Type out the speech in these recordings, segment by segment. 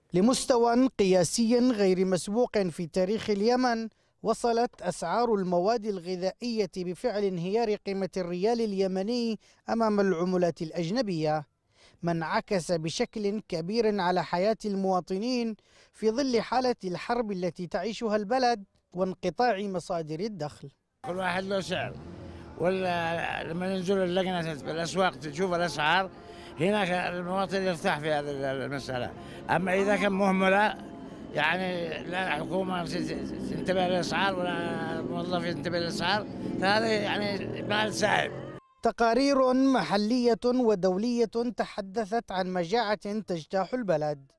لمستوى قياسي غير مسبوق في تاريخ اليمن، وصلت أسعار المواد الغذائية بفعل انهيار قيمة الريال اليمني أمام العملات الأجنبية، ما انعكس بشكل كبير على حياة المواطنين في ظل حالة الحرب التي تعيشها البلد وانقطاع مصادر الدخل. كل واحد له سعر، ولا لما ننزل اللجنة بالأسواق تشوف الأسعار، هناك المواطن يرتاح في هذه المسألة. أما إذا كان مهملة، يعني لا الحكومة تنتبه للأسعار ولا الموظف ينتبه للأسعار، فهذا يعني مال سائب. تقارير محلية ودولية تحدثت عن مجاعة تجتاح البلد،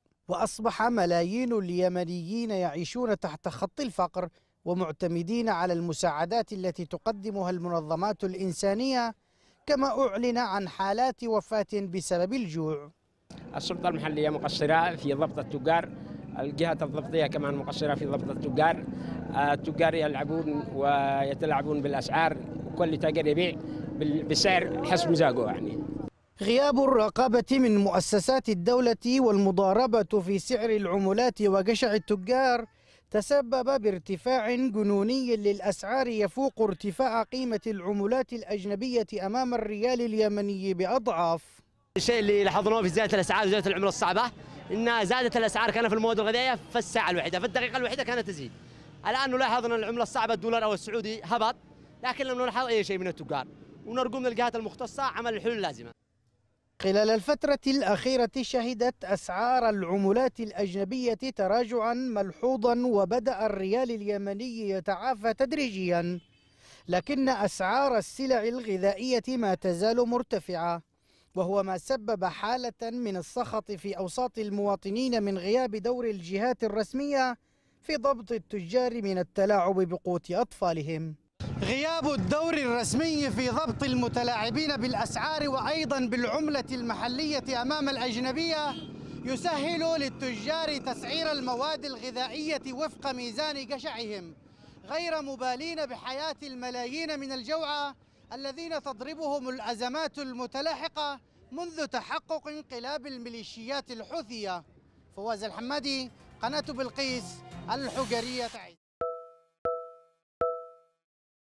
وأصبح ملايين اليمنيين يعيشون تحت خط الفقر ومعتمدين على المساعدات التي تقدمها المنظمات الإنسانية، كما أعلن عن حالات وفاة بسبب الجوع. السلطة المحلية مقصرة في ضبط التجار، الجهات الضبطية كمان مقصرة في ضبط التجار. التجار يلعبون ويتلاعبون بالأسعار، وكل تاجر يبيع بسعر حسب مزاجه يعني. غياب الرقابة من مؤسسات الدولة والمضاربة في سعر العملات وجشع التجار تسبب بارتفاع جنوني للأسعار يفوق ارتفاع قيمة العملات الأجنبية أمام الريال اليمني بأضعاف. الشيء اللي لاحظناه في زيادة الأسعار وزيادة العملة الصعبة إن زادت الأسعار كان في المواد الغذائية في الساعة الواحدة، في الدقيقة الواحدة كانت تزيد. الآن نلاحظ أن العملة الصعبة الدولار أو السعودي هبط، لكن لم نلاحظ أي شيء من التجار، ونرجو من الجهات المختصة عمل الحلول اللازمة. خلال الفترة الأخيرة شهدت أسعار العملات الأجنبية تراجعا ملحوظا، وبدأ الريال اليمني يتعافى تدريجيا، لكن أسعار السلع الغذائية ما تزال مرتفعة، وهو ما سبب حالة من السخط في أوساط المواطنين من غياب دور الجهات الرسمية في ضبط التجار من التلاعب بقوت أطفالهم. غياب الدور الرسمي في ضبط المتلاعبين بالأسعار وأيضا بالعملة المحلية أمام الأجنبية يسهل للتجار تسعير المواد الغذائية وفق ميزان جشعهم، غير مبالين بحياة الملايين من الجوعى الذين تضربهم الأزمات المتلاحقة منذ تحقق انقلاب الميليشيات الحوثية. فواز الحمادي، قناة بلقيس، الحجرية تعيش.